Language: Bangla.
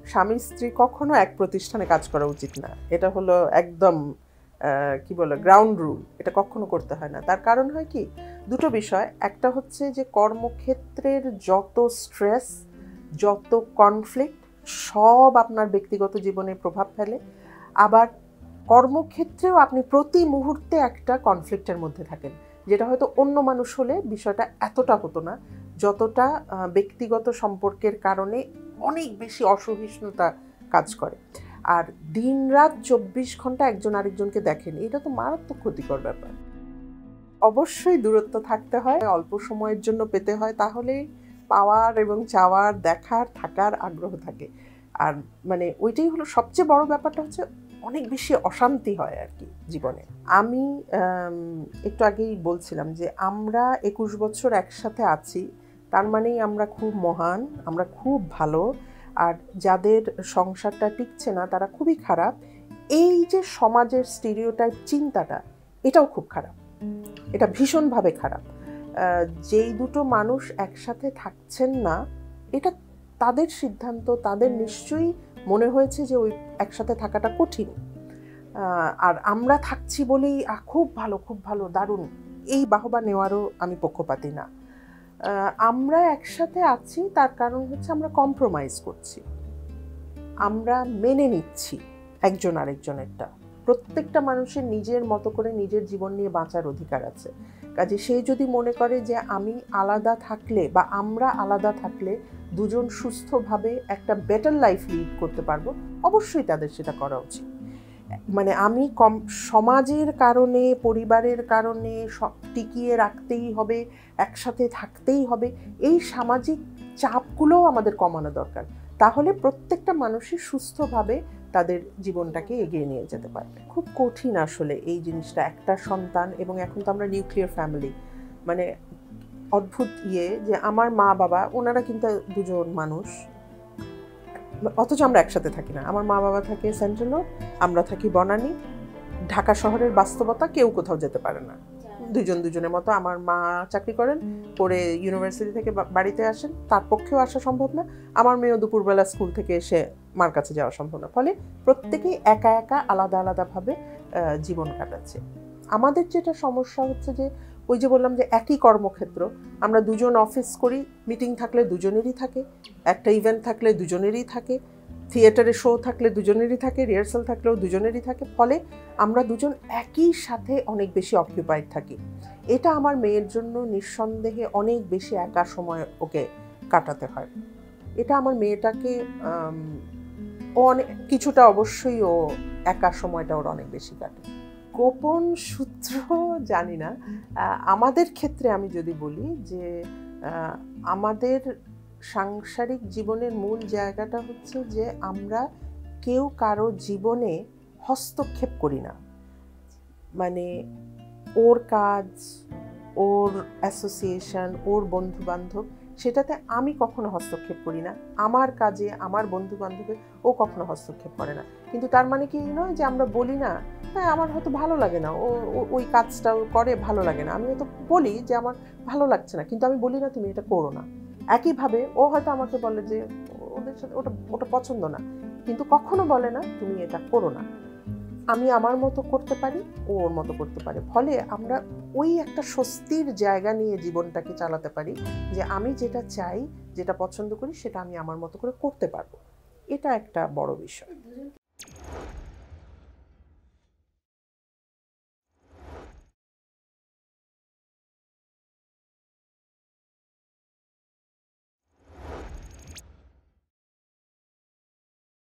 স্বামী স্ত্রী কখনো এক প্রতিষ্ঠানে কাজ করা উচিত না। এটা হলো একদম কি বলে গ্রাউন্ড রুল। এটা কখনো করতে হয় না। তার কারণ হয় কি, দুটো বিষয়। একটা হচ্ছে যে কর্মক্ষেত্রের যত স্ট্রেস, যত কনফ্লিক্ট সব আপনার ব্যক্তিগত জীবনে প্রভাব ফেলে। আবার কর্মক্ষেত্রেও আপনি প্রতি মুহূর্তে একটা কনফ্লিক্টের মধ্যে থাকেন, যেটা হয়তো অন্য মানুষ হলে বিষয়টা এতটা হতো না, যতটা ব্যক্তিগত সম্পর্কের কারণে অনেক বেশি অসহিষ্ণুতা কাজ করে। আর দিন রাত 24 ঘন্টা একজন আরেকজনকে দেখেন, এটা তো মারাত্মক ক্ষতিকর ব্যাপার। অবশ্যই দূরত্ব থাকতে হয়, অল্প সময়ের জন্য পেতে হয়, তাহলে পাওয়ার এবং চাওয়ার, দেখার, থাকার আগ্রহ থাকে। আর মানে ওইটাই হলো সবচেয়ে বড় ব্যাপারটা, হচ্ছে অনেক বেশি অশান্তি হয় আর কি জীবনে। আমি একটু আগেই বলছিলাম যে আমরা 21 বছর একসাথে আছি, তার মানেই আমরা খুব মহান, আমরা খুব ভালো। আর যাদের সংসারটা টিকছে না তারা খুবই খারাপ। এই যে সমাজের স্টিরিওটাইপ চিন্তাটা, এটাও খুব খারাপ, এটা ভীষণভাবে খারাপ। যেই দুটো মানুষ একসাথে থাকছেন না, এটা তাদের সিদ্ধান্ত, তাদের নিশ্চয়ই মনে হয়েছে যে ওই একসাথে থাকাটা কঠিন। আর আমরা থাকছি বলেই খুব ভালো, খুব ভালো, দারুণ, এই বাহবা নেওয়ারও আমি পক্ষপাতী না। আমরা একসাথে আছি তার কারণ হচ্ছে আমরা কম্প্রোমাইজ করছি, আমরা মেনে নিচ্ছি একজন আরেকজনেরটা। প্রত্যেকটা মানুষের নিজের মতো করে নিজের জীবন নিয়ে বাঁচার অধিকার আছে। কাজে সে যদি মনে করে যে আমি আলাদা থাকলে বা আমরা আলাদা থাকলে দুজন সুস্থভাবে একটা বেটার লাইফ লিড করতে পারবো, অবশ্যই তাদের সেটা করা উচিত। মানে আমি সমাজের কারণে, পরিবারের কারণে টিকিয়ে রাখতেই হবে, একসাথে থাকতেই হবে, এই সামাজিক চাপগুলোও আমাদের কমানো দরকার। তাহলে প্রত্যেকটা মানুষই সুস্থভাবে তাদের জীবনটাকে এগিয়ে নিয়ে যেতে পারবে। খুব কঠিন আসলে এই জিনিসটা, একটা সন্তান, এবং এখন তো আমরা নিউক্লিয়ার ফ্যামিলি, মানে অদ্ভুত যে আমার মা বাবা ওনারা কিন্তু দুজন মানুষ, অথচ আমরা একসাথে থাকি না। আমার মা বাবা থাকে সেন্ট্রাল রোড, আমরা থাকি বনানী। ঢাকা শহরের বাস্তবতা, কেউ কোথাও যেতে পারে না, দুজন দুজনের মতো। আমার মা চাকরি করেন, পরে ইউনিভার্সিটি থেকে বাড়িতে আসেন, তার পক্ষেও আসা সম্ভব না। আমার মেয়েও দুপুরবেলা স্কুল থেকে এসে মার কাছে যাওয়া সম্ভব না। ফলে প্রত্যেকেই একা একা আলাদা আলাদাভাবে জীবন কাটাচ্ছে। আমাদের যেটা সমস্যা হচ্ছে যে, ওই যে বললাম যে একই কর্মক্ষেত্র, আমরা দুজন অফিস করি, মিটিং থাকলে দুজনেরই থাকে, একটা ইভেন্ট থাকলে দুজনেরই থাকে, থিয়েটারে শো থাকলে দুজনেরই থাকে, রিহার্সাল থাকলেও দুজনেরই থাকে। ফলে আমরা দুজন একই সাথে অনেক বেশি অকিউপাইড থাকি। এটা আমার মেয়ের জন্য নিঃসন্দেহে অনেক বেশি একা সময় ওকে কাটাতে হয়। এটা আমার মেয়েটাকে ও অনেক কিছুটা, অবশ্যই ও একা সময়টা ওর অনেক বেশি কাটে। গোপন সূত্র জানি না। আমাদের ক্ষেত্রে আমি যদি বলি যে আমাদের সাংসারিক জীবনের মূল জায়গাটা হচ্ছে যে আমরা কেউ কারো জীবনে হস্তক্ষেপ করি না। মানে ওর কাজ, ওর অ্যাসোসিয়েশন, ওর বন্ধু বান্ধব, সেটাতে আমি কখনো হস্তক্ষেপ করি না। আমার কাজে, আমার বন্ধু বান্ধবে ও কখনো হস্তক্ষেপ করে না। কিন্তু তার মানে কি নয় যে আমরা বলি না, হ্যাঁ আমার হয়তো ভালো লাগে না, ও ওই কাজটাও করে, ভালো লাগে না। আমি হয়তো বলি যে আমার ভালো লাগছে না, কিন্তু আমি বলি না তুমি এটা করো না। একইভাবে ও হয়তো আমাকে বলে যে ওদের সাথে ওটা পছন্দ না, কিন্তু কখনো বলে না তুমি এটা করো না। আমি আমার মতো করতে পারি, ও ওর মতো করতে পারে। ফলে আমরা ওই একটা স্বস্তির জায়গা নিয়ে জীবনটাকে চালাতে পারি যে আমি যেটা চাই, যেটা পছন্দ করি, সেটা আমি আমার মতো করে করতে পারবো। এটা একটা বড় বিষয়।